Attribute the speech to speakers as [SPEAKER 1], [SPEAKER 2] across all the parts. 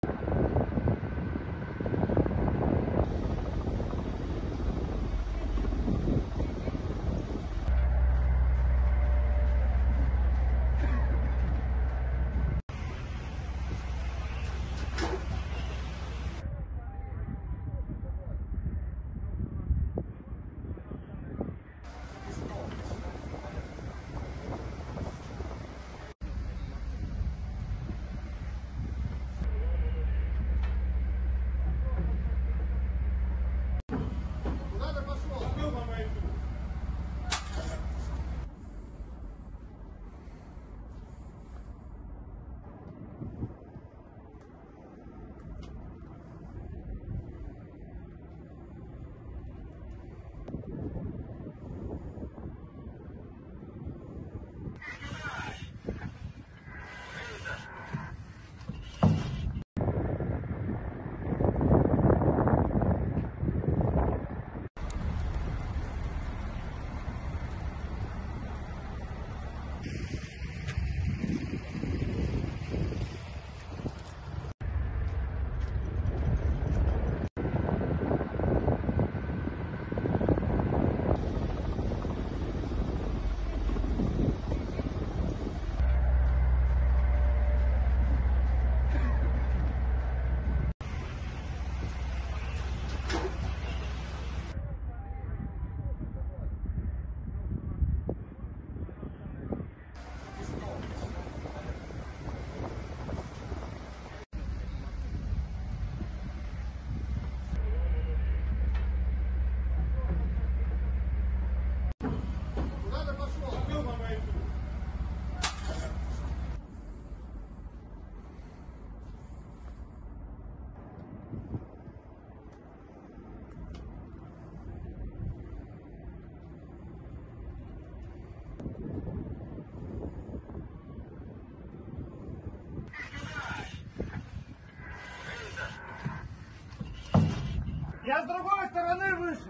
[SPEAKER 1] Я с другой стороны вышел.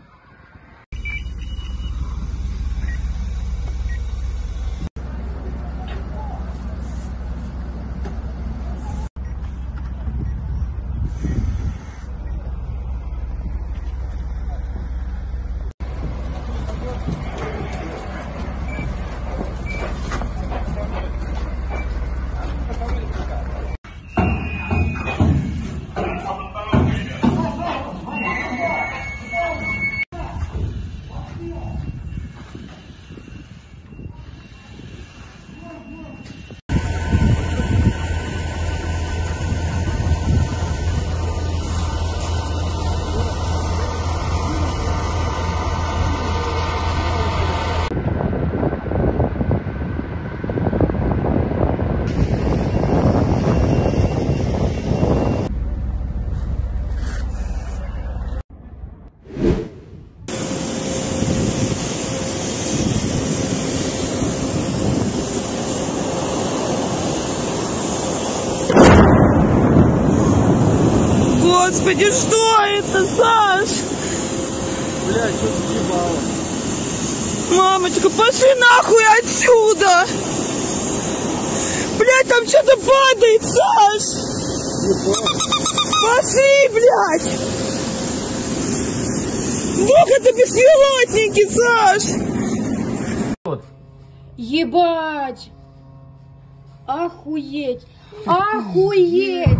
[SPEAKER 2] Господи, что это, Саш?
[SPEAKER 1] Блядь, что-то съебало.
[SPEAKER 2] Мамочка, пошли нахуй отсюда! Блядь, там что-то падает, Саш! Пошли, блядь! Бог, это беспилотники, Саш! Ебать! Охуеть! Охуеть!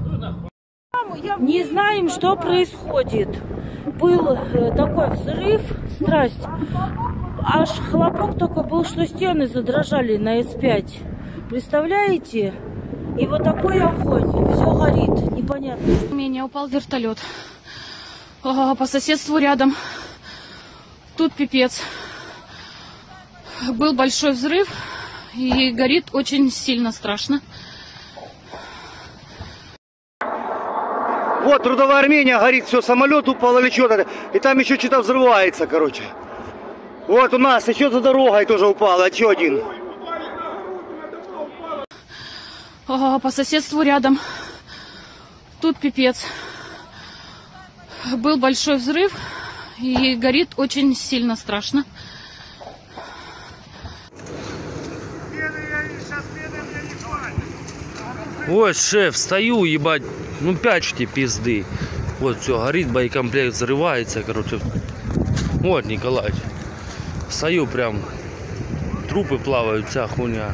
[SPEAKER 2] Не знаем, что происходит. Был такой взрыв, страсть. Аж хлопок только был, что стены задрожали на С5. Представляете? И вот такой огонь. Все горит. Непонятно.
[SPEAKER 3] У меня упал вертолет. По соседству рядом. Тут пипец. Был большой взрыв. И горит очень сильно, страшно.
[SPEAKER 1] Вот Трудовая Армения горит, все, самолет упал или что-то. И там еще что-то взрывается, короче. Вот у нас еще за дорогой тоже упало, еще один.
[SPEAKER 3] По соседству рядом. Тут пипец. Был большой взрыв. И горит очень сильно, страшно.
[SPEAKER 1] Сейчас
[SPEAKER 4] Вот, шеф, стою, ебать, ну 5 штук пизды. Вот, все, горит, боекомплект взрывается, короче. Вот, Николай. Стою прям, трупы плавают, вся хуйня.